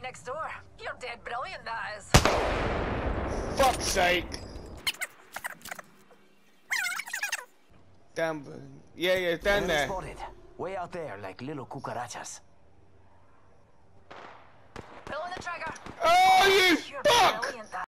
next door. You're dead brilliant, that is. Fuck's sake. Damn. Yeah, yeah, down there. Spotted. Way out there, like little cucarachas. Pulling the trigger. Oh, you You're fuck! brilliant, that